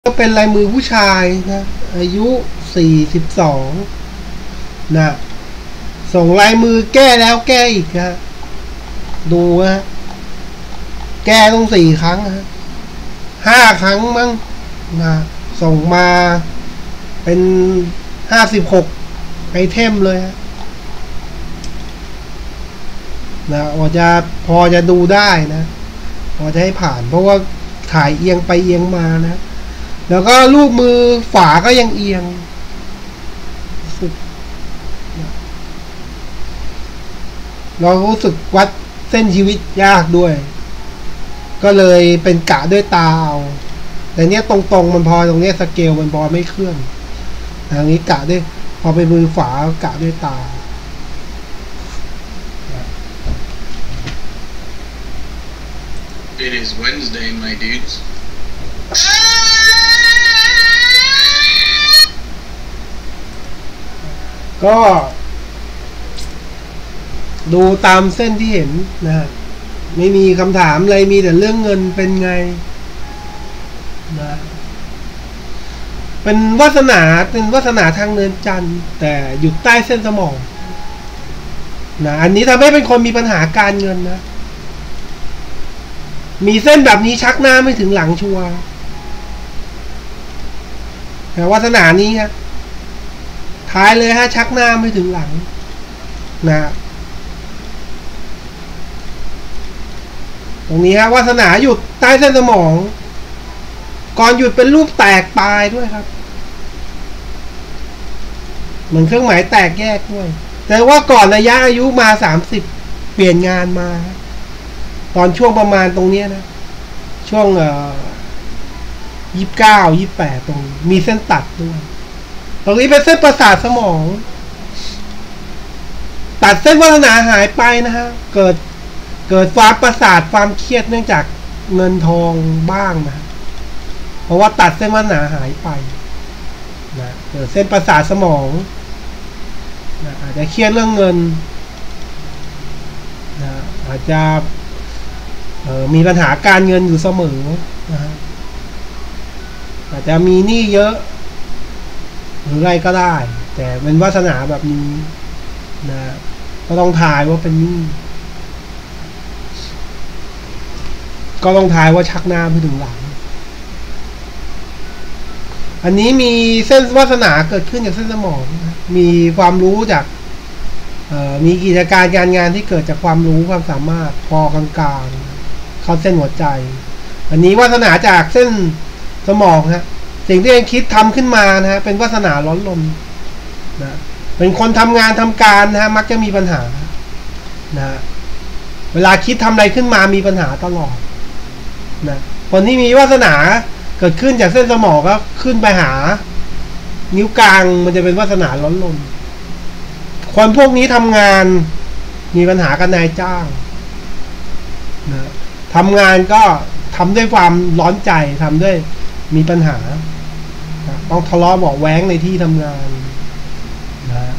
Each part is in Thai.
ก็เป็นลายมือผู้ชายนะอายุ42นะส่งลายมือแก้แล้วแก้อีกนะดูนะแก้ต้อง4 ครั้งนะ5 ครั้งมั้งนะส่งมาเป็น56ไอเทมเลยนะพอจะดูได้นะพอจะให้ผ่านเพราะว่าถ่ายเอียงไปเอียงมานะแล้วก็รูปมือฝาก็ยังเอียงเรารู้สึกวัดเส้นชีวิตยากด้วยก็เลยเป็นกะด้วยตาเอาแต่เนี้ยตรงๆมันพอตรงเนี้ยสเกลมันพอไม่เคลื่อนทางนี้กะด้วยพอเป็นมือฝากะด้วยตา It is Wednesday, my dudes. ก็ดูตามเส้นที่เห็นนะฮะไม่มีคำถามอะไรมีแต่เรื่องเงินเป็นไงนะเป็นวาสนาทางเนินจันทร์แต่อยู่ใต้เส้นสมองนะอันนี้ทำให้เป็นคนมีปัญหาการเงินนะมีเส้นแบบนี้ชักหน้าไม่ถึงหลังชัวร์แต่วาสนานี้ฮะท้ายเลยฮะชักหน้าไม่ถึงหลังนะตรงนี้ฮะวาสนาหยุดใต้เส้นสมองก่อนหยุดเป็นรูปแตกปลายด้วยครับเหมือนเครื่องหมายแตกแยกด้วยแต่ว่าก่อนระยะอายุมา30เปลี่ยนงานมาตอนช่วงประมาณตรงนี้นะช่วง29-28ตรงมีเส้นตัดด้วยตรงนี้เป็นเส้นประสาทสมองตัดเส้นวาสนาหายไปนะฮะเกิดความประสาทความเครียดเนื่องจากเงินทองบ้างนะเพราะว่าตัดเส้นวาสนาหายไปนะเกิดเส้นประสาทสมองนะอาจจะเครียดเรื่องเงินนะอาจจะมีปัญหาการเงินอยู่เสมอนะฮะอาจจะมีหนี้เยอะหรืออะไรก็ได้แต่เป็นวาสนาแบบนี้นะก็ต้องทายว่าเป็นหนี้ก็ต้องทายว่าชักหน้าไปถึงหลังอันนี้มีเส้นวาสนาเกิดขึ้นจากเส้นสมองนะมีความรู้จากมีกิจการการงานที่เกิดจากความรู้ความสามารถพอกลางๆเข้าเส้นหัวใจอันนี้วาสนาจากเส้นสมองฮะสิ่งที่เองคิดทำขึ้นมานะฮะเป็นวาสนาร้อนรนนะเป็นคนทำงานทำการนะฮะมักจะมีปัญหานะเวลาคิดทำอะไรขึ้นมามีปัญหาตลอดนะคนที่มีวาสนาเกิดขึ้นจากเส้นสมองก็ขึ้นไปหานิ้วกลางมันจะเป็นวาสนาร้อนรนคนพวกนี้ทำงานมีปัญหากับนายจ้างนะทำงานก็ทำด้วยความร้อนใจทำด้วยมีปัญหาต้องทะเลาะเบาะแว้งในที่ทำงานนะ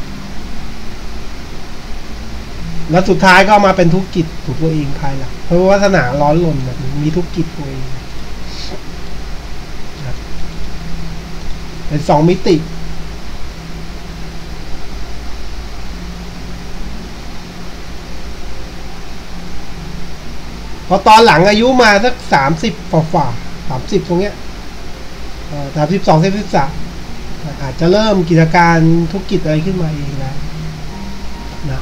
แล้วสุดท้ายก็มาเป็นธุรกิจของตัวเองภายหลังเพราะวาสนาร้อนรนแบบนี้มีธุรกิจตัวเองเป็น2 มิติพอตอนหลังอายุมาสัก30ฝ่า30ตรงเนี้ย32-33อาจจะเริ่มกิจการธุรกิจอะไรขึ้นมาเองแล้วนะ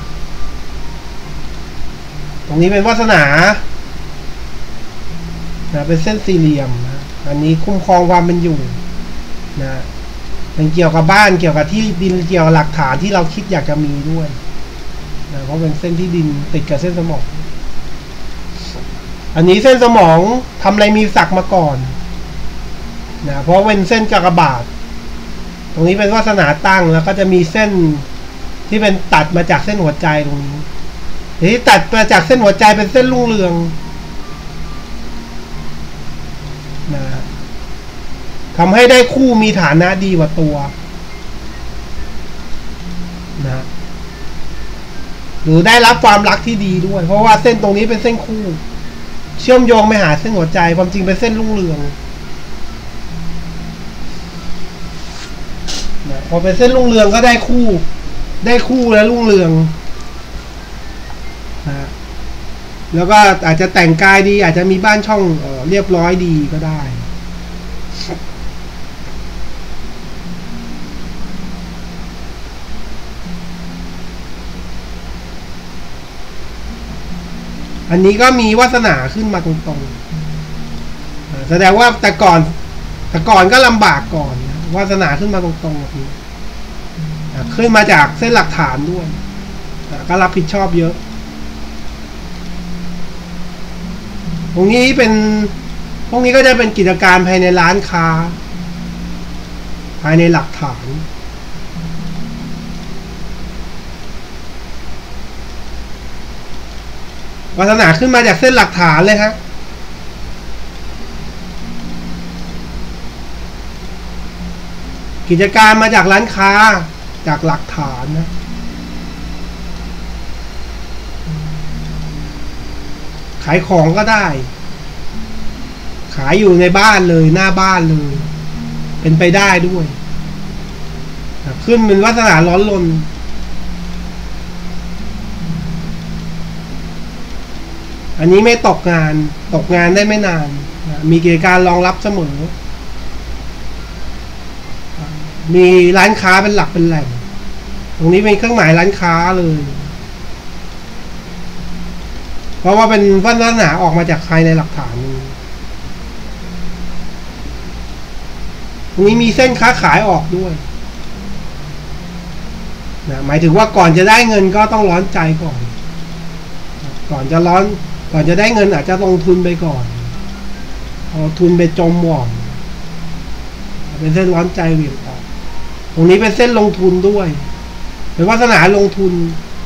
ตรงนี้เป็นวาสนาเป็นเส้นสี่เหลี่ยมนะอันนี้คุ้มครองความเป็นอยู่นะเป็นเกี่ยวกับบ้านเกี่ยวกับที่ดินเกี่ยวกับหลักฐานที่เราคิดอยากจะมีด้วยนะเพราะเป็นเส้นที่ดินติดกับเส้นสมองอันนี้เส้นสมองทำอะไรมีศักดิ์มาก่อนนะเพราะเป็นเส้นกากบาทตรงนี้เป็นวาสนาตั้งแล้วก็จะมีเส้นที่เป็นตัดมาจากเส้นหัวใจตรงนี้ที่ตัดมาจากเส้นหัวใจเป็นเส้นรุ่งเรืองนะทำให้ได้คู่มีฐานะดีกว่าตัวนะหรือได้รับความรักที่ดีด้วยเพราะว่าเส้นตรงนี้เป็นเส้นคู่เชื่อมโยงไปหาเส้นหัวใจความจริงเป็นเส้นรุ่งเรืองพอเป็นเส้นรุ่งเรืองก็ได้คู่และรุ่งเรืองนะแล้วก็อาจจะแต่งกายดีอาจจะมีบ้านช่องเรียบร้อยดีก็ได้อันนี้ก็มีวาสนาขึ้นมาตรงๆแสดงว่าแต่ก่อนก็ลำบากก่อนวาสนาขึ้นมาตรงๆแบบนี้ขึ้นมาจากเส้นหลักฐานด้วยก็รับผิดชอบเยอะตรงนี้ก็จะเป็นกิจการภายในร้านค้าภายในหลักฐานวาสนาขึ้นมาจากเส้นหลักฐานเลยฮะกิจการมาจากร้านค้าจากหลักฐานนะขายของก็ได้ขายอยู่ในบ้านเลยหน้าบ้านเลยเป็นไปได้ด้วยขึ้นเป็นวาสนาร้อนรนอันนี้ไม่ตกงานได้ไม่นานมีกิจการรองรับเสมอมีร้านค้าเป็นหลักเป็นแหล่งตรงนี้เป็นเครื่องหมายร้านค้าเลยเพราะว่าเป็นวาสนาออกมาจากใครในหลักฐานตรงนี้มีเส้นค้าขายออกด้วยนะหมายถึงว่าก่อนจะได้เงินก็ต้องร้อนใจก่อนจะได้เงินอาจจะลงทุนไปก่อนเอาทุนไปจมหว่อนเป็นเส้นร้อนใจเหวี่ยงออกตรงนี้เป็นเส้นลงทุนด้วยเป็นวาสนาลงทุน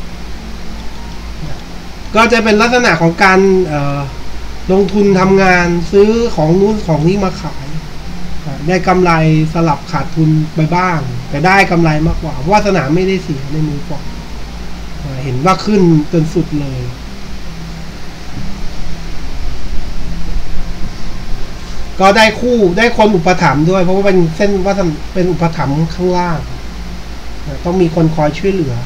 ก็จะเป็นลักษณะของการลงทุนทำงานซื้อของนู้นของนี้มาขายได้กำไรสลับขาดทุนไปบ้างแต่ได้กำไรมากกว่าวาสนาไม่ได้เสียในมือก่อนเห็นว่าขึ้นจนสุดเลยก็ได้คนอุปถัมภ์ด้วยเพราะว่าเป็นเส้นว่าเป็นอุปถัมภ์ข้างล่างต้องมีคนคอยช่วยเหลือ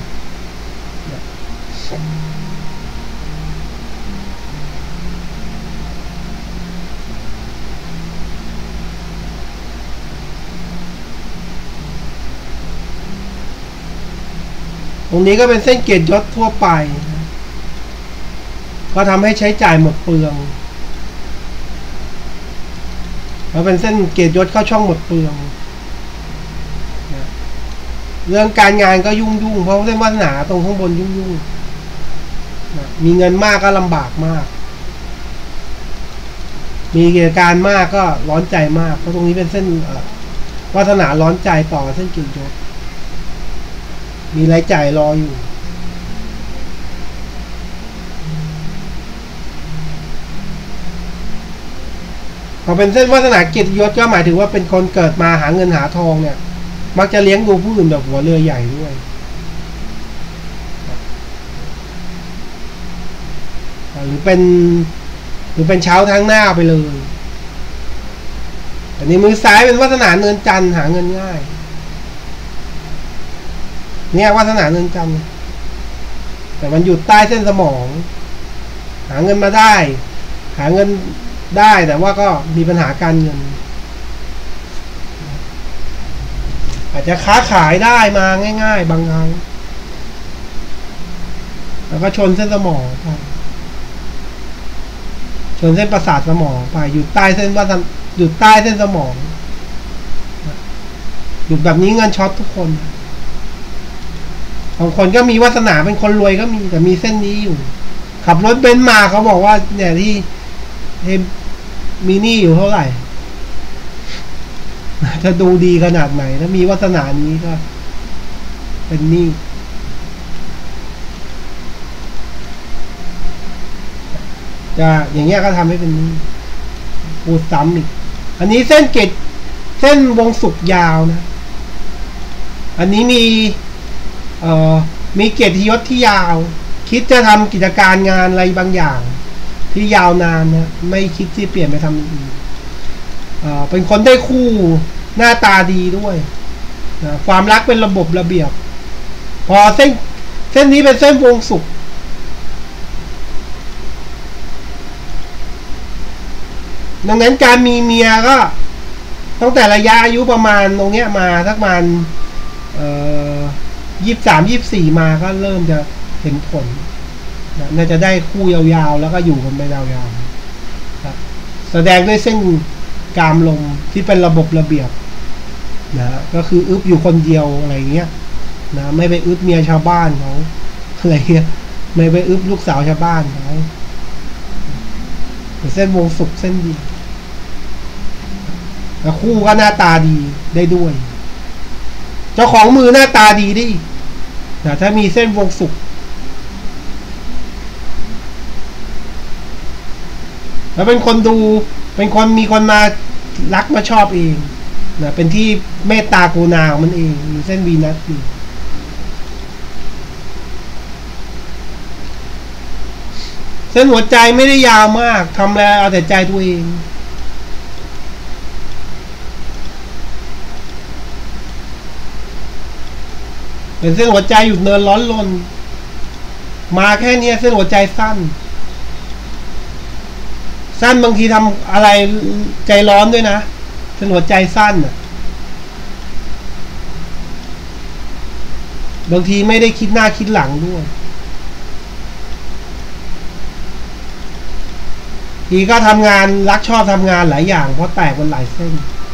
ตรงนี้ก็เป็นเส้นเกียรติยศทั่วไปก็ทำให้ใช้จ่ายหมดเปลืองแล้วเป็นเส้นเกียรติยศเข้าช่องหมดเปลืองเรื่องการงานก็ยุ่งเพราะเส้นวาสนาตรงข้างบนยุ่งมีเงินมากก็ลำบากมากมีกิจการมากก็ร้อนใจมากเพราะตรงนี้เป็นเส้นวาสนาร้อนใจต่อเส้นเกียรติยศมีรายจ่ายรออยู่พอเป็นเส้นวาสนาเกียรติยศก็หมายถึงว่าเป็นคนเกิดมาหาเงินหาทองเนี่ยมักจะเลี้ยงดูผู้อื่นแบบหัวเรือใหญ่ด้วยหรือเป็นเช้าทางหน้าไปเลยอันนี้มือซ้ายเป็นวาสนาเนินจันทร์หาเงินง่ายเนี่ยวาสนาเนินจันทร์แต่มันอยู่ใต้เส้นสมองหาเงินมาได้หาเงินได้แต่ว่าก็มีปัญหาการเงินอาจจะค้าขายได้มาง่ายๆบางครั้งแล้วก็ชนเส้นสมองไปชนเส้นประสาทสมองไปอยู่ใต้เส้นอยู่ใต้เส้นสมองอยู่แบบนี้เงินช็อตทุกคนบางคนก็มีวาสนาเป็นคนรวยก็มีแต่มีเส้นนี้อยู่ขับรถเบนซ์มาเขาบอกว่าเนี่ยที่มีหนี้อยู่เท่าไหร่จะดูดีขนาดไหนถ้ามีวาสนานี้ก็เป็นหนี้จะอย่างเงี้ยก็ทำให้เป็นหนี้พูดซ้ำอีกอันนี้เส้นวงศุกร์ยาวนะอันนี้มีเกียรติยศที่ยาวคิดจะทำกิจการงานอะไรบางอย่างที่ยาวนานนะไม่คิดที่เปลี่ยนไปทำอื่นเป็นคนได้คู่หน้าตาดีด้วยนะความรักเป็นระบบระเบียบพอเส้นนี้เป็นเส้นวงศุกร์ดังนั้นการมีเมียก็ตั้งแต่ระยะอายุประมาณตรงเนี้ยมาสักประมาณ23-24มาก็เริ่มจะเห็นผลนะน่าจะได้คู่ยาวๆแล้วก็อยู่กันไปยาวๆนะแสดงด้วยเส้นกามลมที่เป็นระบบระเบียบนะก็คืออึบอยู่คนเดียวอะไรเงี้ยนะไม่ไปอึบเมียชาวบ้านเขาอะไรเงี้ยไม่ไปอึบลูกสาวชาวบ้านเขาเส้นวงศุกร์เส้นดีแล้วคู่ก็หน้าตาดีได้ด้วยเจ้าของมือหน้าตาดีได้อีกนะถ้ามีเส้นวงศุกร์แล้วเป็นคนดูเป็นคนมีคนมารักมาชอบเองนะเป็นที่เมตตากรุณาของมันเองมีเส้นวีนัสอยู่เส้นหัวใจไม่ได้ยาวมากทำแล้วเอาแต่ใจตัวเองเป็นเส้นหัวใจอยู่เนินร้อนรนมาแค่นี้เส้นหัวใจสั้นบางทีทำอะไรใจร้อนด้วยนะเส้นหัวใจสั้นอ่ะบางทีไม่ได้คิดหน้าคิดหลังด้วยทีก็ทำงานรักชอบทำงานหลายอย่างเพราะแตกมันหลายเส้น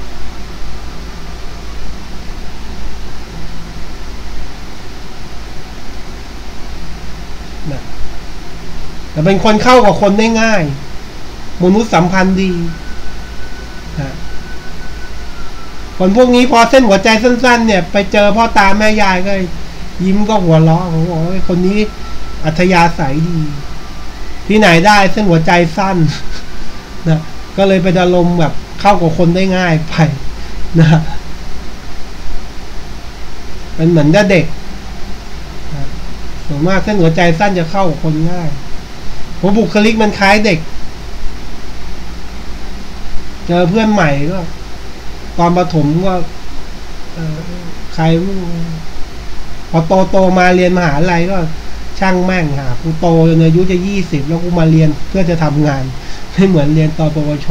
นะแต่เป็นคนเข้ากับคนได้ง่ายมนุษยสัมพันธ์ดีนะคนพวกนี้พอเส้นหัวใจสั้นๆเนี่ยไปเจอพ่อตาแม่ยายก็ยิ้มก็หัวเราะโอ้ยคนนี้อัธยาศัยดีที่ไหนได้เส้นหัวใจสั้นนะก็เลยไปอารมณ์แบบเข้ากับคนได้ง่ายไปนะเป็นเหมือนเด็กนะส่วนมากเส้นหัวใจสั้นจะเข้ากับคนง่ายเพราะบุคลิกมันคล้ายเด็กเจอเพื่อนใหม่ก็ตอนประถมก็ใครพอโตมาเรียนมหาลัยก็ช่างแม่งหากูโตจนอายุจะ20แล้วกูมาเรียนเพื่อจะทำงานไม่เหมือนเรียนตอนปวช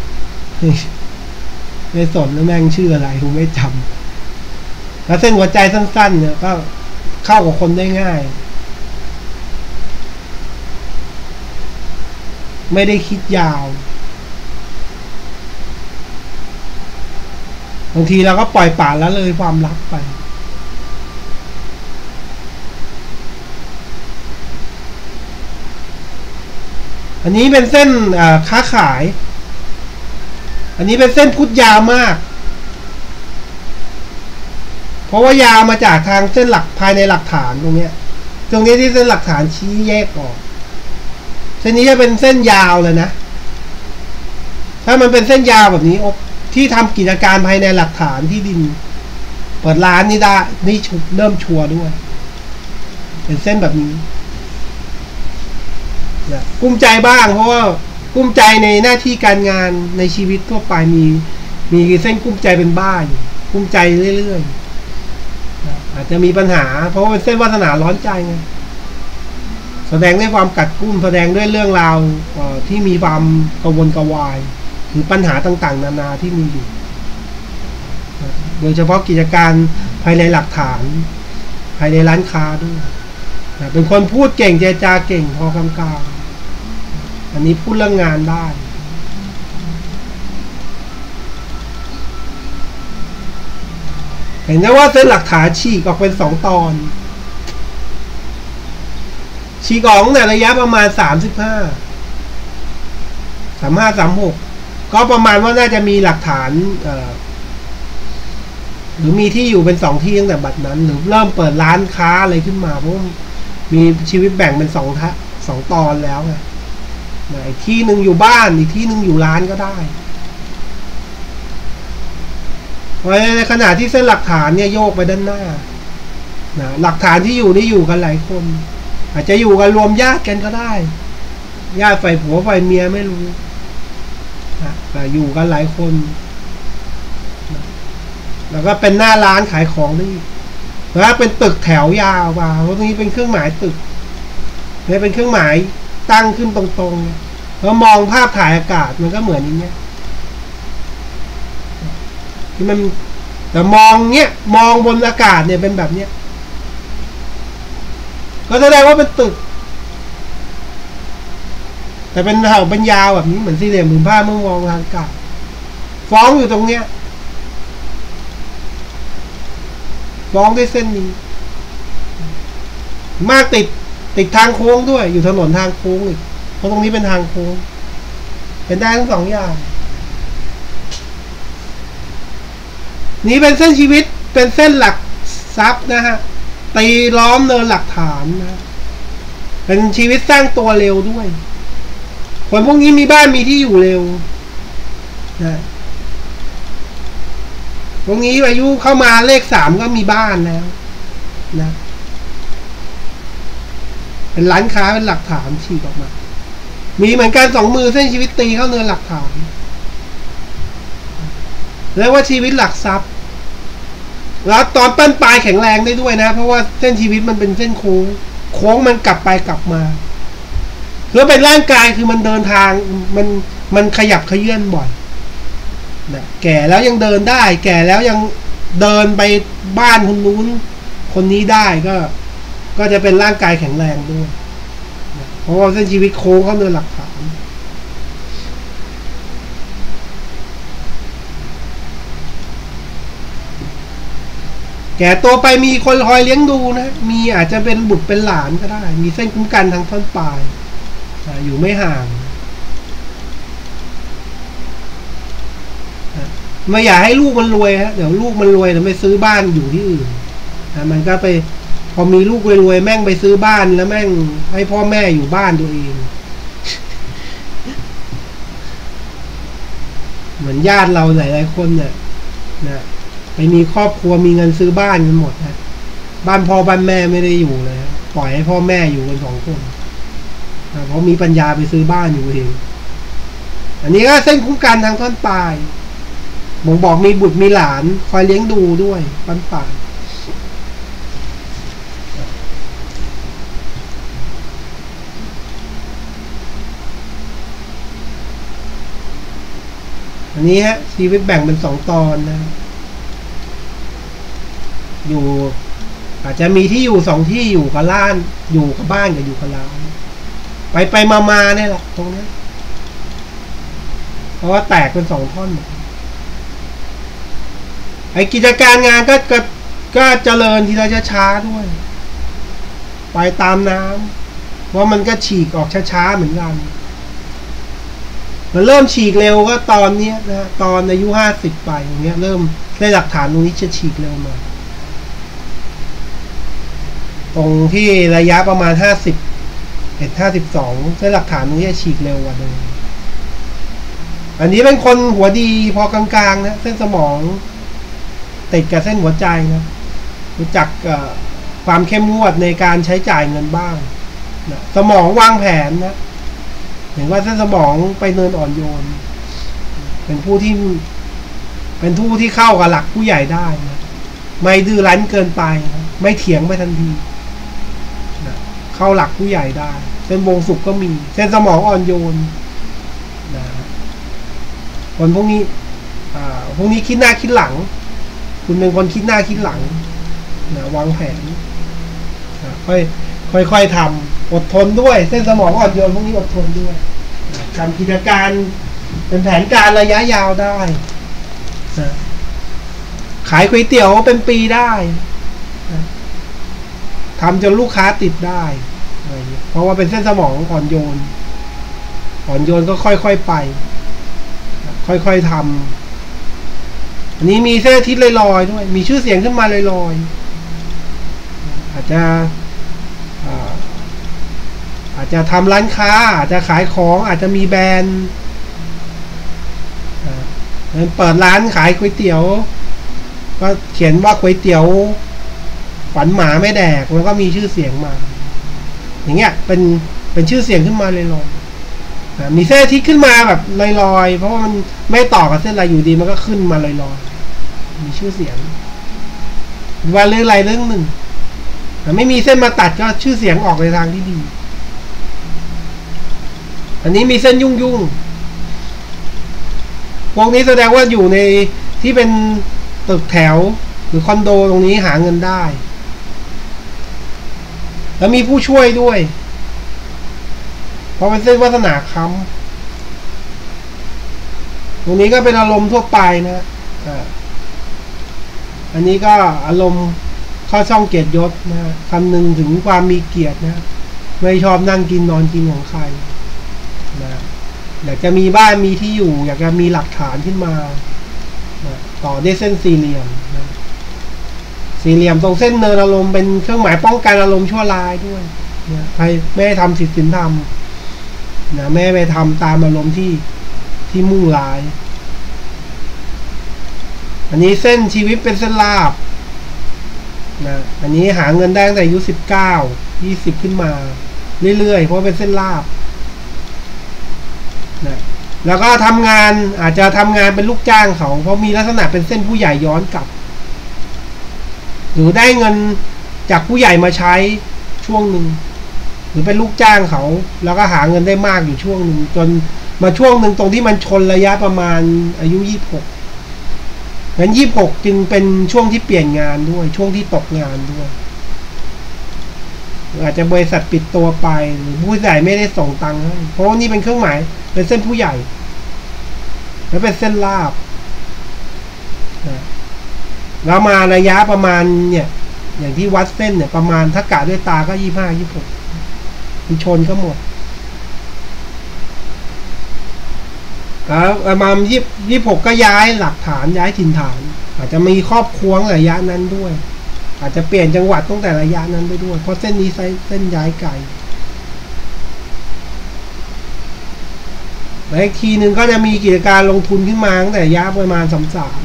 ไม่สนแล้วแม่งชื่ออะไรกูไม่จำแล้วเส้นหัวใจสั้นๆเนี่ยก็เข้ากับคนได้ง่ายไม่ได้คิดยาวบางทีเราก็ปล่อยป่าแล้วเลยความรักไปอันนี้เป็นเส้นค้าขายอันนี้เป็นเส้นพุทธยาวมากเพราะว่ายาวมาจากทางเส้นหลักภายในหลักฐานตรงนี้ที่เส้นหลักฐานชี้แยกออกเส้นนี้จะเป็นเส้นยาวเลยนะถ้ามันเป็นเส้นยาวแบบนี้ที่ทำกิจการภายในหลักฐานที่ดินเปิดร้านนี่ได้นี่เริ่มชัวร์ด้วยเป็นเส้นแบบนี้นะกุ้มใจบ้างเพราะว่ากุ้มใจในหน้าที่การงานในชีวิตทั่วไปมีเส้นกุ้มใจเป็นบ้าอยู่กุ้มใจเรื่อยๆนะอาจจะมีปัญหาเพราะว่าเป็นเส้นวาสนาร้อนใจไงแสดงด้วยความกัดกุ้มแสดงด้วยเรื่องราวที่มีความกังวลกวายหรือปัญหาต่างๆนานาที่มีอยู่โดยเฉพาะกิจการภายในหลักฐานภายในร้านค้าด้วยเป็นคนพูดเก่งเจรจาเก่งพอกลางๆอันนี้พูดเรื่องงานได้เห็นได้ว่าเส้นหลักฐานฉีกออกเป็น2 ตอนฉีกออกในระยะประมาณ35-36ก็ประมาณว่าน่าจะมีหลักฐานหรือมีที่อยู่เป็น2 ที่ตั้งแต่บัดนั้นหรือเริ่มเปิดร้านค้าอะไรขึ้นมาเพราะมีชีวิตแบ่งเป็น2 ตอนแล้วไงอีกที่หนึ่งอยู่บ้านอีกที่หนึ่งอยู่ร้านก็ได้เพราะในขณะที่เส้นหลักฐานเนี่ยโยกไปด้านหน้าหลักฐานที่อยู่นี่อยู่กันหลายคนอาจจะอยู่กันรวมญาติกันก็ได้ญาติฝ่ายผัวฝ่ายเมียไม่รู้แต่อยู่กันหลายคนแล้วก็เป็นหน้าร้านขายของได้แล้วเป็นตึกแถวยาวมาเพราะตรงนี้เป็นเครื่องหมายตึกนี่เป็นเครื่องหมายตั้งขึ้นตรงๆแล้วมองภาพถ่ายอากาศมันก็เหมือนอย่างเงี้ยที่มันแต่มองเนี้ยมองบนอากาศเนี่ยเป็นแบบเนี้ยก็แสดงว่าเป็นตึกแต่เป็นแถวเป็นยาวแบบนี้เหมือนสี่เหลี่ยมผืนผ้าเมื่อมองทางอากาศฟ้องอยู่ตรงเนี้ยฟ้องด้วยเส้นนี้มากติดทางโค้งด้วยอยู่ถนนทางโค้งอีกเพราะตรงนี้เป็นทางโค้งเป็นได้ทั้งสองอย่างนี้เป็นเส้นชีวิตเป็นเส้นหลักทรัพย์นะฮะตีล้อมเนินหลักฐานนะเป็นชีวิตสร้างตัวเร็วด้วยคนพวกนี้มีบ้านมีที่อยู่เร็วนะพวกนี้อายุเข้ามาเลข3ก็มีบ้านแล้วนะเป็นร้านค้าเป็นหลักฐานฉีกออกมามีเหมือนกัน2 มือเส้นชีวิตตีเข้าเนินหลักฐานเรียกว่าชีวิตหลักทรัพย์แล้วตอนต้นปลายแข็งแรงได้ด้วยนะเพราะว่าเส้นชีวิตมันเป็นเส้นโค้งมันกลับไปกลับมาแล้วเป็นร่างกายคือมันเดินทางมันขยับเขยื่อนบ่อยนะแก่แล้วยังเดินได้แก่แล้วยังเดินไปบ้านคนนู้นคนนี้ได้ก็จะเป็นร่างกายแข็งแรงด้วยนะเพราะว่าเส้นชีวิตโค้งเข้าเนินหลักฐานแก่ตัวไปมีคนคอยเลี้ยงดูนะมีอาจจะเป็นบุตรเป็นหลานก็ได้มีเส้นคุ้มกันทางท่อนปลายอยู่ไม่ห่างไม่อยากให้ลูกมันรวยฮะเดี๋ยวลูกมันรวยแล้วไปซื้อบ้านอยู่ที่อื่นมันก็ไปพอมีลูกรวยแม่งไปซื้อบ้านแล้วแม่งให้พ่อแม่อยู่บ้านตัวเองเหมือนญาติเราหลายๆคนเนี่ยนะไปมีครอบครัวมีเงินซื้อบ้านกันหมดนะบ้านพ่อบ้านแม่ไม่ได้อยู่เลยปล่อยให้พ่อแม่อยู่กัน2 คนเพราะมีปัญญาไปซื้อบ้านอยู่เองอันนี้ก็เส้นคุ้มกันทางท่อนปลายบอกมีบุตรมีหลานคอยเลี้ยงดูด้วยท่อนปลายอันนี้ฮะชีวิตแบ่งเป็น2 ตอนนะอยู่อาจจะมีที่อยู่2 ที่อยู่กับล้านอยู่กับบ้านกับอยู่กับร้านไปมาเนี่ยแหละตรงนี้เพราะว่าแตกเป็น2 ท่อนไอ้กิจการงานก็เจริญทีละช้าๆด้วยไปตามน้ำเพราะมันก็ฉีกออกช้าๆเหมือนกันมันเริ่มฉีกเร็วก็ตอนนี้นะตอนอายุ50ไปอย่างเงี้ยเริ่มได้หลักฐานตรงนี้จะฉีกเร็วมาตรงที่ระยะประมาณ52เส้นหลักฐานตรงนี้จะฉีกเร็วกว่าเดิมอันนี้เป็นคนหัวดีพอกลางๆนะเส้นสมองติดกับเส้นหัวใจนะรู้จักความเข้มงวดในการใช้จ่ายเงินบ้างนะสมองวางแผนนะเห็นว่าเส้นสมองไปเนินอ่อนโยนเป็นผู้ที่เข้ากับหลักผู้ใหญ่ได้นะไม่ดื้อรั้นเกินไปนะไม่เถียงไปทันทีนะเข้าหลักผู้ใหญ่ได้เส้นวงสุขก็มีเส้นสมองอ่อนโยนนะคนพวกนี้คิดหน้าคิดหลังคุณเป็นคนคิดหน้าคิดหลังนะวางแผนนะค่อยทำอดทนด้วยเส้นสมองอ่อนโยนพวกนี้อดทนด้วยทำกิจการเป็นแผนการระยะยาวได้นะขายก๋วยเตี๋ยวเป็นปีได้นะทำจนลูกค้าติดได้เพราะว่าเป็นเส้นสมองอ่อนโยนก็ค่อยๆไปค่อยๆทำอันนี้มีเส้นอาทิตย์ลอยๆด้วยมีชื่อเสียงขึ้นมาลอยๆอาจจะทำร้านค้าอาจจะขายของอาจจะมีแบรนด์เปิดร้านขายก๋วยเตี๋ยวก็เขียนว่าก๋วยเตี๋ยวฝันหมาไม่แดกแล้วก็มีชื่อเสียงมาอย่างเงี้ยเป็นชื่อเสียงขึ้นมาลอยๆมีเส้นอาทิตย์ขึ้นมาแบบลอยๆเพราะว่ามันไม่ต่อกับเส้นอะไรอยู่ดีมันก็ขึ้นมาลอยมีชื่อเสียงว่าเรื่องอะไรเรื่องหนึ่งแต่ไม่มีเส้นมาตัดก็ชื่อเสียงออกในทางที่ดีอันนี้มีเส้นยุ่งพวกนี้แสดงว่าอยู่ในที่เป็นตึกแถวหรือคอนโดตรงนี้หาเงินได้แล้วมีผู้ช่วยด้วยเพราะเป็นเส้นวาสนาค้ำตรงนี้ก็เป็นอารมณ์ทั่วไปนะอันนี้ก็อารมณ์เข้าช่องเกียรติยศนะคำนึงถึงความมีเกียรตินะไม่ชอบนั่งกินนอนกินของใครนะอยากจะมีบ้านมีที่อยู่อยากจะมีหลักฐานขึ้นมานะต่อด้วยเส้นสี่เหลี่ยมนะสี่เหลี่ยมตรงเส้นเนินอารมณ์เป็นเครื่องหมายป้องกันอารมณ์ชั่วร้ายด้วยนะใครไม่ให้ทำผิดศีลธรรมนะไม่ไปทำตามอารมณ์ที่มุ่งร้ายอันนี้เส้นชีวิตเป็นเส้นลาบนะอันนี้หาเงินได้ตั้งแต่อายุ19-20ขึ้นมาเรื่อยๆเพราะเป็นเส้นลาบนะแล้วก็ทำงานอาจจะทำงานเป็นลูกจ้างเขาเพราะมีลักษณะเป็นเส้นผู้ใหญ่ย้อนกลับหรือได้เงินจากผู้ใหญ่มาใช้ช่วงหนึ่งหรือเป็นลูกจ้างเขาแล้วก็หาเงินได้มากอยู่ช่วงหนึ่งจนมาช่วงหนึ่งตรงที่มันชนระยะประมาณอายุ26งั้น26จึงเป็นช่วงที่เปลี่ยนงานด้วยช่วงที่ตกงานด้วยอาจจะบริษัทปิดตัวไปหรือผู้ใหญ่ไม่ได้ส่งตังค์ให้เพราะนี่เป็นเครื่องหมายเป็นเส้นผู้ใหญ่แล้วเป็นเส้นลาบแล้วมาระยะประมาณเนี่ยอย่างที่วัดเส้นเนี่ยประมาณถ้ากะด้วยตาก็25-26มันชนก็หมดประมาณ26ก็ย้ายหลักฐานย้ายถิ่นฐานอาจจะมีครอบครัวระยะนั้นด้วยอาจจะเปลี่ยนจังหวัดตั้งแต่ระยะนั้นไปด้วยเพราะเส้นนี้เส้นย้ายไกลและอีกทีหนึ่งก็จะมีกิจการลงทุนขึ้นมาตั้งแต่ระยะประมาณ33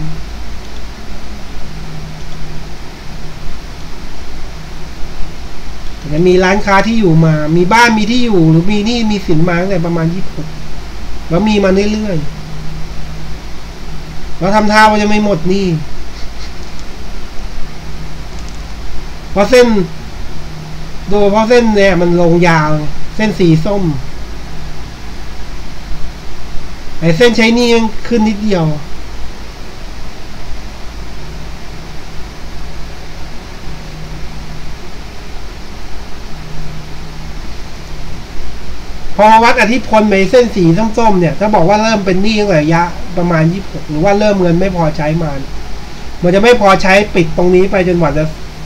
จะมีร้านค้าที่อยู่มามีบ้านมีที่อยู่หรือมีหนี้มีสินมาตั้งแต่ประมาณ26แล้วมีมาเรื่อยๆแล้วทำท่าว่าจะไม่หมดหนี้เพราะเส้นเนี่ยมันลงยาวเส้นสีส้มไอ้เส้นใช้หนี้ขึ้นนิดเดียวพอวัดอธิพลในเส้นสีส้มๆเนี่ยถ้าบอกว่าเริ่มเป็นหนี้ตั้งแต่ระยะประมาณ26หรือว่าเริ่มเงินไม่พอใช้มามันจะไม่พอใช้ปิดตรงนี้ไปจนกว่าจะ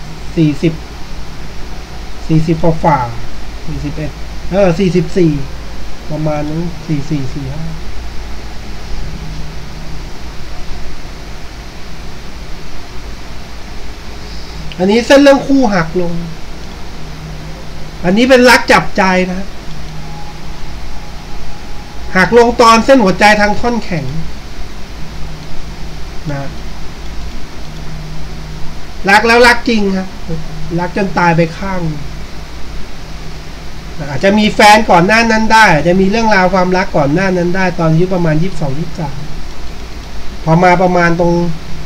40ฝ่า4144ประมาณนั้น4445อันนี้เส้นเรื่องคู่หักลงอันนี้เป็นรักจับใจนะหักลงตอนเส้นหัวใจทางท่อนแข็งนะรักแล้วรักจริงครับรักจนตายไปข้างอาจจะมีแฟนก่อนหน้านั้นได้อาจจะมีเรื่องราวความรักก่อนหน้านั้นได้ตอนอายุประมาณ22-23พอมาประมาณตรง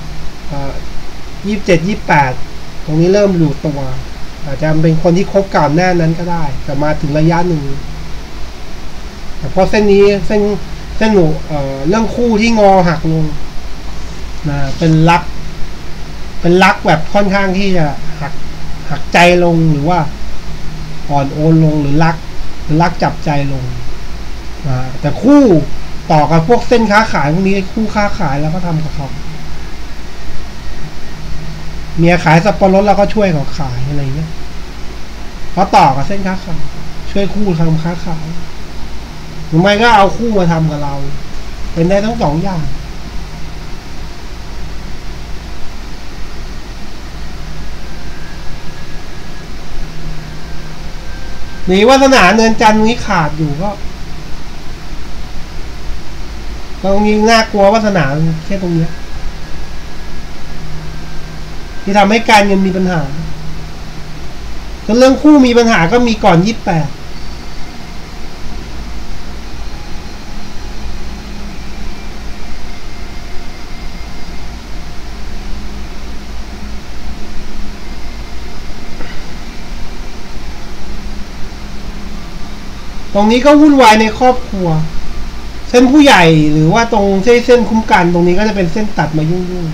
27-28ตรงนี้เริ่มหลุดตัวอาจจะเป็นคนที่คบก่อนหน้านั้นก็ได้แต่มาถึงระยะหนึ่งเพราะเส้นนี้เส้นหนูเรื่องคู่ที่งอหักลงนะเป็นรักแบบค่อนข้างที่จะหักใจลงหรือว่าอ่อนโอนลงหรือรักจับใจลงแต่คู่ต่อกับพวกเส้นค้าขายพวกนี้คู่ค้าขายแล้วก็ทำกับเขาเมียขายสับปะรดแล้วก็ช่วยเขาขายอะไรเงี้ยเพราะต่อกับเส้นค้าขายช่วยคู่ทำค้าขายหรือไม่ก็เอาคู่มาทำกับเราเป็นได้ทั้งสองอย่างนี่วาสนาเนินจันทร์นี้ขาดอยู่ก็ตรงนี้น่ากลัววาสนาแค่ตรงนี้ที่ทำให้การเงินมีปัญหาส่วนเรื่องคู่มีปัญหาก็มีก่อน28 ตรงนี้ก็วุ่นวายในครอบครัวเส้นผู้ใหญ่หรือว่าตรงเส้นคุ้มกันตรงนี้ก็จะเป็นเส้นตัดมายุ่ง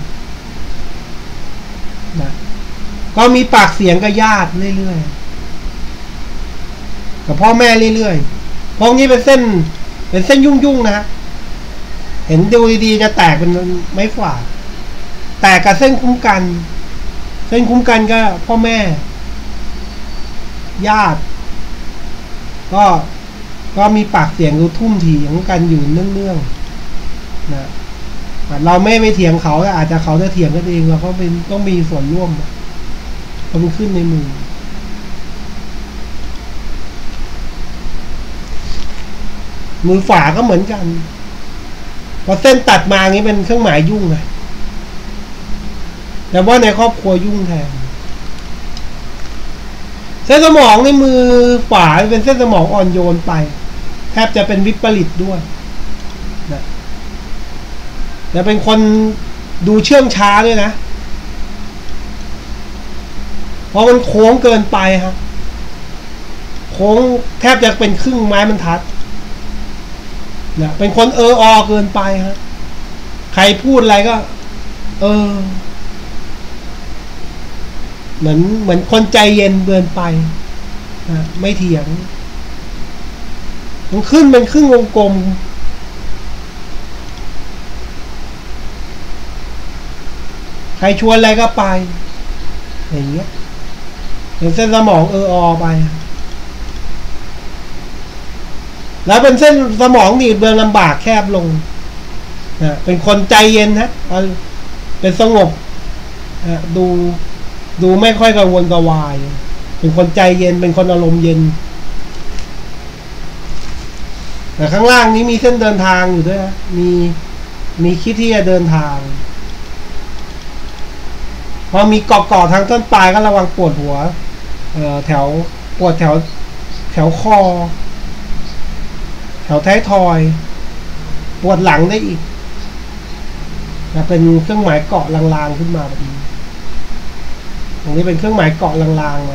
ๆนะก็มีปากเสียงกับญาติเรื่อยๆกับพ่อแม่เรื่อยๆพวกนี้เป็นเส้นยุ่งๆนะฮะเห็นดูดีๆจะแตกเป็นไม้ฝาดแตกกับเส้นคุ้มกันก็พ่อแม่ญาติก็มีปากเสียงดูทุ่มถี่ของกันอยู่เนื่องๆนะเราไม่เถียงเขาอาจจะเขาจะเถียงกันเองเราก็ต้องมีส่วนร่วมเพราะมันขึ้นในมือฝาก็เหมือนกันพอเส้นตัดมาอย่างนี้เป็นเครื่องหมายยุ่งไงแต่ว่าในครอบครัวยุ่งแทนเส้นสมองในมือขวาเป็นเส้นสมองอ่อนโยนไปแทบจะเป็นวิปริตด้วยนะแต่เป็นคนดูเชื่องช้าด้วยนะเพราะมันโค้งเกินไปครับโค้งแทบจะเป็นครึ่งไม้บรรทัดนะเป็นคนอเกินไปครับใครพูดอะไรก็เหมือนคนใจเย็นเกินไปนะไม่เถียงมันขึ้นเป็นครึ่งวงกลมใครชวนอะไรก็ไปอย่างเงี้ยเป็นเส้นสมองไปแล้วเป็นเส้นสมองหนีบเบืองลำบากแคบลงนะเป็นคนใจเย็นฮะเป็นสงบดูไม่ค่อยกังวลกระวายเป็นคนใจเย็นเป็นคนอารมณ์เย็นแต่ข้างล่างนี้มีเส้นเดินทางอยู่ด้วยนะมีคิดที่จะเดินทางพอมีเกาะทางต้นปลายก็ระวังปวดหัวแถวปวดแถวคอแถวท้ายทอยปวดหลังได้อีกนะเป็นเครื่องหมายเกาะลางๆขึ้นมาแบบนี้ตรงนี้เป็นเครื่องหมายเกาะลางๆมา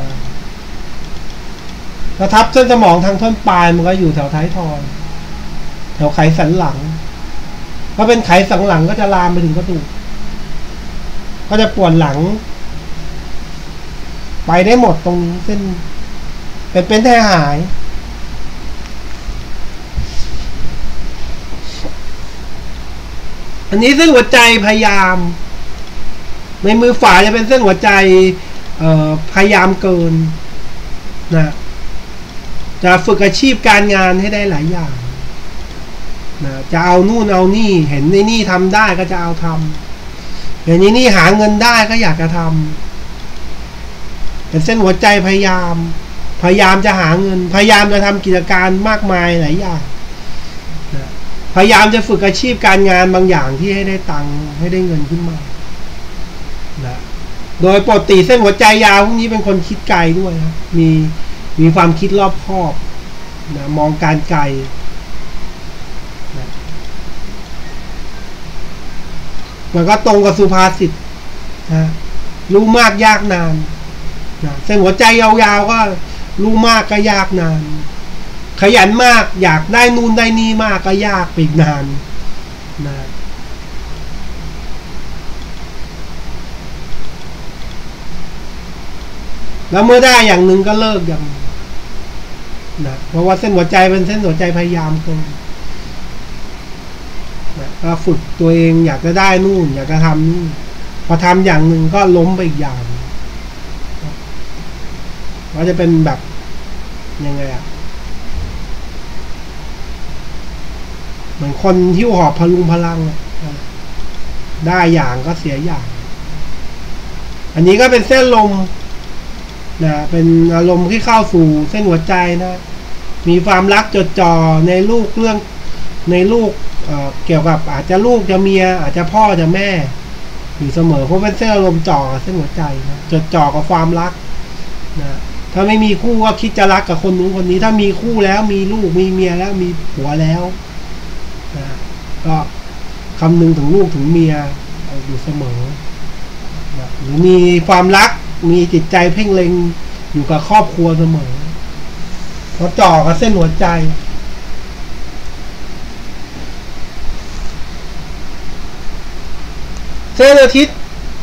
แล้วทับเส้นสมองทางต้นปลายมันก็อยู่แถวท้ายทอยแถวไขสันหลังถ้าเป็นไขสันหลังก็จะลามไปถึงกระดูกก็จะปวดหลังไปได้หมดตรงนี้เส้นเป็นแท้หายอันนี้เส้นหัวใจพยายามในมือฝาจะเป็นเส้นหัวใจพยายามเกินนะจะฝึกอาชีพการงานให้ได้หลายอย่างนะจะเอานู่นเอานี่เห็นในนี่ทำได้ก็จะเอาทำอย่างนี้หาเงินได้ก็อยากจะทำเป็นเส้นหัวใจพยายามจะหาเงินพยายามจะทำกิจการมากมายหลายอย่างนะพยายามจะฝึกอาชีพการงานบางอย่างที่ให้ได้ตังค์ให้ได้เงินขึ้นมานะโดยปกติเส้นหัวใจยาวพวกนี้เป็นคนคิดไกลด้วยครับมีความคิดรอบคอบนะมองการไกลนะมันก็ตรงกับสุภาษิตนะรู้มากยากนานนะเส้นหัวใจยาวๆก็รู้มากก็ยากนานขยันมากอยากได้นู่นได้นี่มากก็ยากไปอีกนานนะแล้วเมื่อได้อย่างหนึ่งก็เลิกอย่างนะเพราะว่าเส้นหัวใจเป็นเส้นหัวใจพยายามตรงนะก็ฝึกตัวเองอยากจะได้นู่นอยากจะทำนี่พอทำอย่างหนึ่งก็ล้มไปอีกอย่างก็จะเป็นแบบยังไงอ่ะเหมือนคนที่หอบพลุงพลังได้อย่างก็เสียอย่างอันนี้ก็เป็นเส้นลมนะเป็นอารมณ์ที่เข้าสู่เส้นหัวใจนะมีความรักจดจ่อในลูกเรื่องในลูกเกี่ยวกับอาจจะลูกจะเมียอาจจะพ่อจะแม่อยู่เสมอเพราะเป็นเส้นอารมณ์จ่อเส้นหัวใจนะจดจ่อกับความรักนะถ้าไม่มีคู่ก็คิดจะรักกับคนนู้นคนนี้ถ้ามีคู่แล้วมีลูกมีเมียแล้วมีผัวแล้วนะก็คำนึงถึงลูกถึงเมียอยู่เสมอนะหรือมีความรักมีจิตใจเพ่งเล็งอยู่กับครอบครัวเสมอพอจ่อกับเส้นหัวใจเส้นอาทิตย์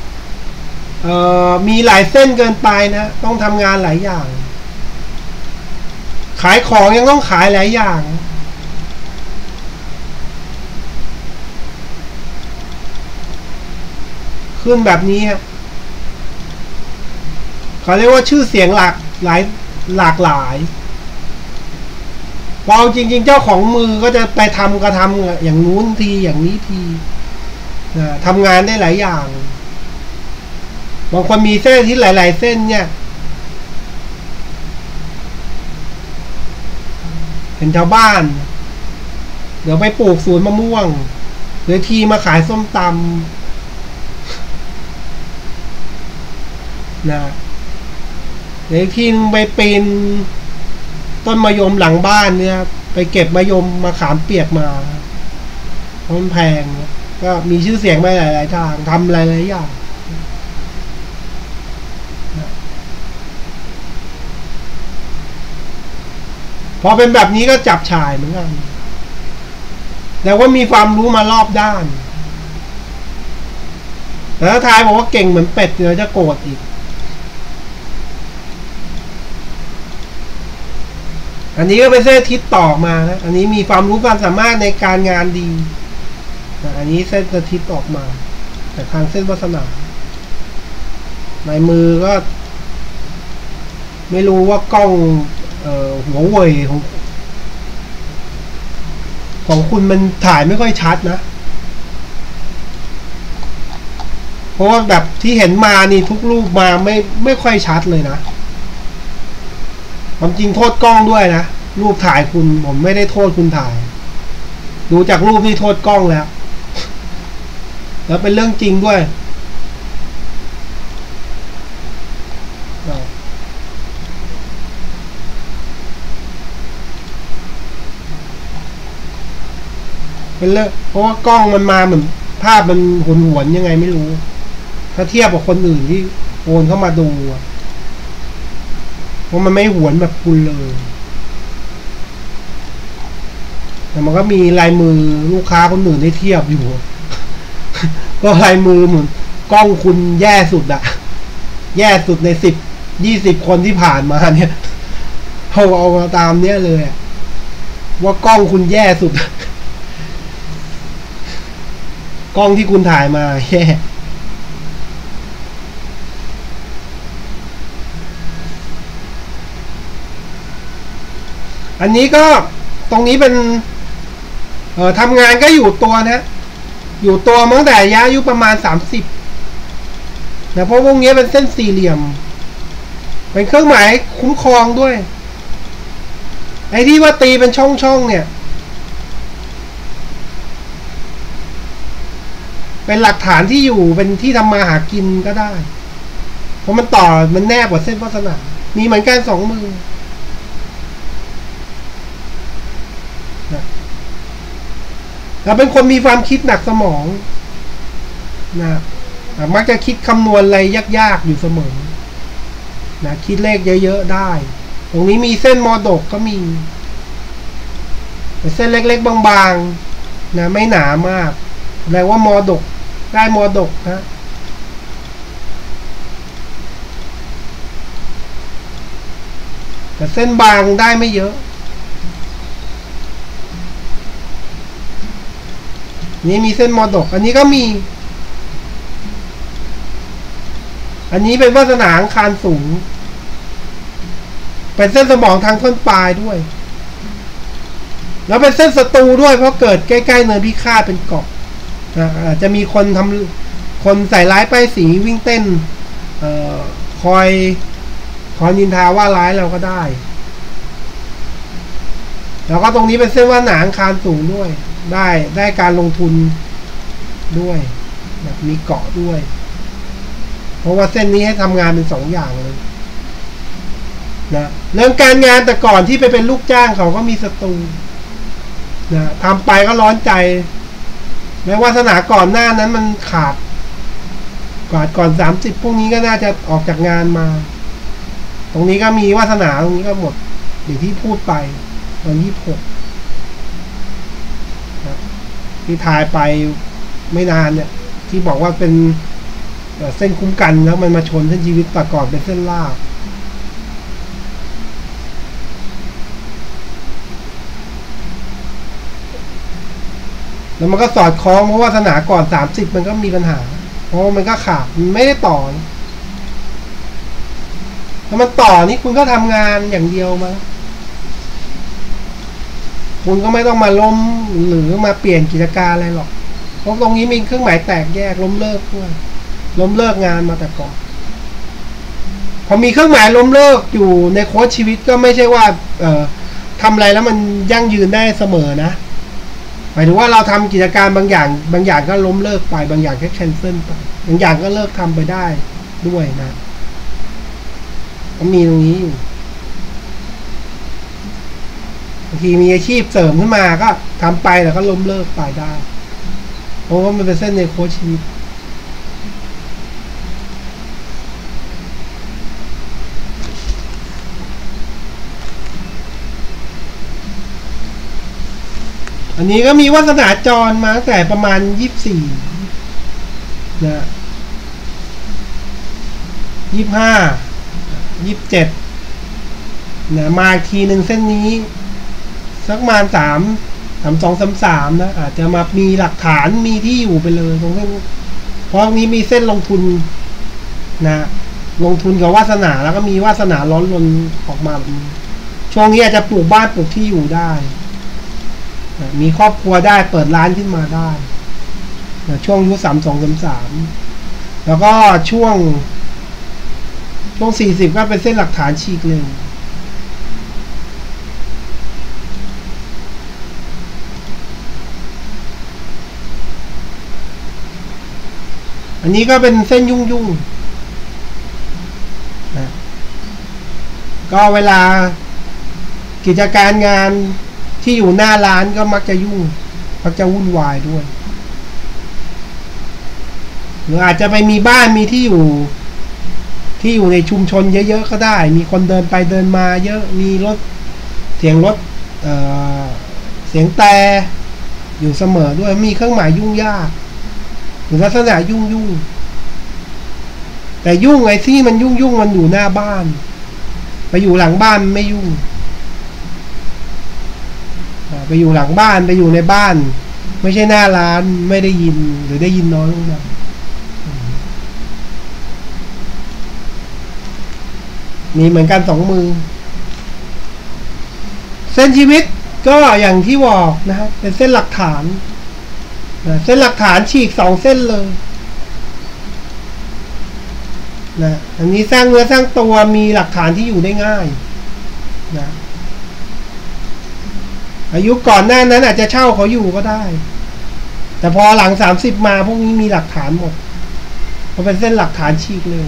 มีหลายเส้นเกินไปนะต้องทำงานหลายอย่างขายของยังต้องขายหลายอย่างขึ้นแบบนี้ฮะเขาเรียกว่าชื่อเสียงหลากหลายพอจริงๆเจ้าของมือก็จะไปทำอย่างนู้นทีอย่างนี้ทีนะทำงานได้หลายอย่างบางคนมีเส้นที่หลายๆเส้นเนี่ยเห็นชาวบ้านเดี๋ยวไปปลูกสวนมะม่วงเดี๋ยวทีมาขายส้มตำนะเดี๋ยวทีนึงไปปีนต้นมะยมหลังบ้านเนี่ยไปเก็บมะยมมาขามเปียกมาเพราะมันแพงก็มีชื่อเสียงมาหลายๆทางทำหลายๆอย่างพอเป็นแบบนี้ก็จับฉ่ายเหมือนกันแต่ว่ามีความรู้มารอบด้านแต่ถ้าทายบอกว่าเก่งเหมือนเป็ดเดี๋ยวจะโกรธอีกอันนี้ก็เป็นเส้นอาทิตย์ต่อมานะอันนี้มีความรู้ความสามารถในการงานดีอันนี้เส้นอาทิตย์ออกมาแต่ทางเส้นวาสนาในมือก็ไม่รู้ว่ากล้องหัวเว่ยของคุณมันถ่ายไม่ค่อยชัดนะเพราะว่าแบบที่เห็นมานี่ทุกรูปมาไม่ค่อยชัดเลยนะความจริงโทษกล้องด้วยนะรูปถ่ายคุณผมไม่ได้โทษคุณถ่ายดูจากรูปนี่โทษกล้องแล้วเป็นเรื่องจริงด้วยเป็นเรื่องเพราะว่ากล้องมันมาเหมือนภาพมันหวนยังไงไม่รู้ถ้าเทียบกับคนอื่นที่โอนเข้ามาดูเพราะมันไม่หวนแบบคุณเลยแต่มันก็มีลายมือลูกค้าคนอื่นได้เทียบอยู่ ก็ลายมือเหมือนกล้องคุณแย่สุดอะแย่สุดใน10-20 คนที่ผ่านมาเนี่ยเอามาตามเนี้ยเลยว่ากล้องคุณแย่สุด กล้องที่คุณถ่ายมาแย่อันนี้ก็ตรงนี้เป็นทำงานก็อยู่ตัวนะอยู่ตัวตั้งแต่อายุประมาณ30นะเพราะวงนี้เป็นเส้นสี่เหลี่ยมเป็นเครื่องหมายคุ้มครองด้วยไอ้ที่ว่าตีเป็นช่องเนี่ยเป็นหลักฐานที่อยู่เป็นที่ทำมาหากินก็ได้เพราะมันต่อมันแนบกว่าเส้นวาสนามีเหมือนกัน2 มือเราเป็นคนมีความคิดหนักสมองนะมักจะคิดคำนวณอะไรยากๆอยู่เสมอนะคิดเลขเยอะๆได้ตรงนี้มีเส้นมอดกก็มีแต่เส้นเล็กๆบางๆนะไม่หนามากแปลว่ามอดกได้มอดกนะแต่เส้นบางได้ไม่เยอะนี่มีเส้นมอดกอันนี้ก็มีอันนี้เป็นวาสนาอังคารสูงเป็นเส้นสมองทางต้นปลายด้วยแล้วเป็นเส้นศัตรูด้วยเพราะเกิดใกล้ๆเนินพิฆาตเป็นเกาะอาจจะมีคนใส่ร้ายป้ายสีวิ่งเต้นคอยนินทาว่าร้ายเราก็ได้แล้วก็ตรงนี้เป็นเส้นวาสนาอังคารสูงด้วยได้การลงทุนด้วยมีเกาะด้วยเพราะว่าเส้นนี้ให้ทำงานเป็น2 อย่างเลยนะเรื่องการงานแต่ก่อนที่ไปเป็นลูกจ้างเขาก็มีศัตรูนะทำไปก็ร้อนใจแม้วาสนาก่อนหน้านั้นมันขาดก่อน30พวกนี้ก็น่าจะออกจากงานมาตรงนี้ก็มีวาสนาตรงนี้ก็หมดอย่างที่พูดไปวัน26นะที่ทายไปไม่นานเนี่ยที่บอกว่าเป็นเส้นคุ้มกันแล้วมันมาชนเส้นชีวิตแต่ก่อนเป็นเส้นลากแล้วมันก็สอดคล้องเพราะว่าวาสนาก่อน30มันก็มีปัญหาเพราะมันก็ขาดมันไม่ได้ต่อถ้ามันต่อนี่คุณก็ทำงานอย่างเดียวมาคุณก็ไม่ต้องมาล้มหรือมาเปลี่ยนกิจการอะไรหรอกเพราะตรงนี้มีเครื่องหมายแตกแยกล้มเลิกด้วยล้มเลิกงานมาแต่ก่อนพอมีเครื่องหมายล้มเลิกอยู่ในโค้ชชีวิตก็ไม่ใช่ว่าทำอะไรแล้วมันยั่งยืนได้เสมอนะหมายถึงว่าเราทำกิจการบางอย่างก็ล้มเลิกไปบางอย่างก็แคนเซิลไปบางอย่างก็เลิกทำไปได้ด้วยนะก็มีตรงนี้อยู่บางทีมีอาชีพเสริมขึ้นมาก็ทำไปแต่ก็ล้มเลิกไปได้เพราะว่ามันเป็นเส้นในโค้ชชีวิตอันนี้ก็มีวาสนาจรมาตั้งแต่ประมาณ24นะ25 27นะมาอีกทีหนึ่งเส้นนี้สักประมาณ3233นะอาจจะมามีหลักฐานมีที่อยู่ไปเลยตรงนี้เพราะนี้มีเส้นลงทุนนะลงทุนกับวาสนาแล้วก็มีวาสนาร้อนรนออกมาแบบนี้ช่วงนี้อาจจะปลูกบ้านปลูกที่อยู่ได้มีครอบครัวได้เปิดร้านขึ้นมาได้ช่วงอายุ32-33แล้วก็ช่วง40ก็เป็นเส้นหลักฐานฉีกเร็วอันนี้ก็เป็นเส้นยุ่งนะก็เวลากิจการงานที่อยู่หน้าร้านก็มักจะยุ่งมักจะวุ่นวายด้วยหรืออาจจะไปมีบ้านมีที่อยู่ในชุมชนเยอะๆก็ได้มีคนเดินไปเดินมาเยอะมีรถเสียงแต่อยู่เสมอด้วยมีเครื่องหมายยุ่งยากหรือลักษณะยุ่งแต่ยุ่งไอ้ที่มันยุ่งมันอยู่หน้าบ้านไปอยู่หลังบ้านไม่ยุ่งไปอยู่หลังบ้านไปอยู่ในบ้านไม่ใช่หน้าร้านไม่ได้ยินหรือได้ยินน้อยลงมามีเหมือนกัน2 มือเส้นชีวิตก็อย่างที่บอกนะครับเป็นเส้นหลักฐานเส้นหลักฐานฉีก2 เส้นเลยนะอันนี้สร้างเนื้อสร้างตัวมีหลักฐานที่อยู่ได้ง่ายนะอายุก่อนหน้านั้นอาจจะเช่าเขาอยู่ก็ได้แต่พอหลัง30มาพวกนี้มีหลักฐานหมดเพราะเป็นเส้นหลักฐานฉีกเลย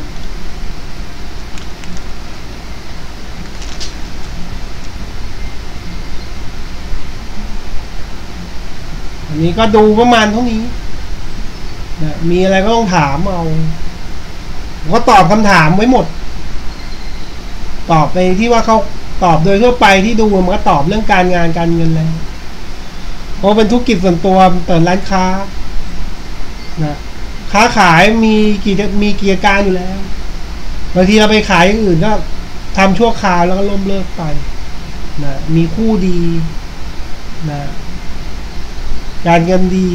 อันนี้ก็ดูประมาณเท่านี้นะมีอะไรก็ต้องถามเอาผมก็ตอบคำถามไว้หมดตอบไปที่ว่าเขาตอบโดยทั่วไปที่ดูมันก็ตอบเรื่องการงานการเงินอะไรเพราะเป็นธุรกิจส่วนตัวเปิดร้านค้านะค้าขายมีกิจการอยู่แล้วบางทีเราไปขายอย่างอื่นก็ทำชั่วคราวแล้วก็ล้มเลิกไปนะมีคู่ดีนะการเงินดี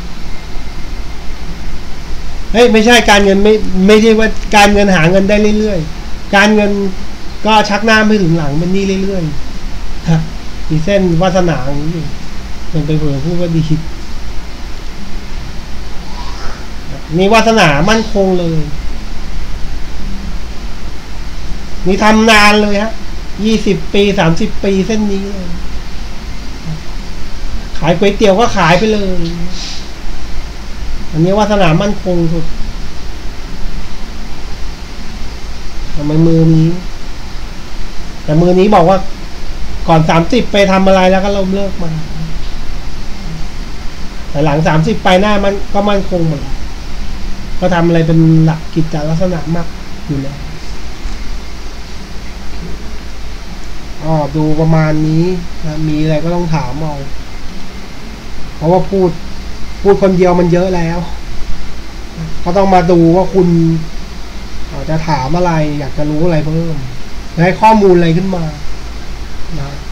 ไม่ใช่การเงินไม่ใช่ว่าการเงินหาเงินได้เรื่อยๆการเงินก็ชักหน้าไม่ถึงหลังเป็นนี่เรื่อยๆมีเส้นวาสนาอย่างนี้เป็นไปเผื่อพูดว่าดีมีวาสนามั่นคงเลยมีทำนานเลยฮะ20 ปี30 ปีเส้นนี้เลยขายก๋วยเตี๋ยวก็ขายไปเลยอันนี้วาสนามั่นคงสุดทำไมมือนี้แต่มือนี้บอกว่าก่อน30ไปทำอะไรแล้วก็ล้มเลิกมาแต่หลัง30ไปหน้ามันก็มั่นคงหมดก็ทำอะไรเป็นหลักกิจลักษณะมากอยู่แล้วดูประมาณนี้นะมีอะไรก็ต้องถามเอาเพราะว่าพูดคนเดียวมันเยอะแล้วก็ต้องมาดูว่าคุณจะถามอะไรอยากจะรู้อะไรเพิ่มให้ข้อมูลอะไรขึ้นมานะ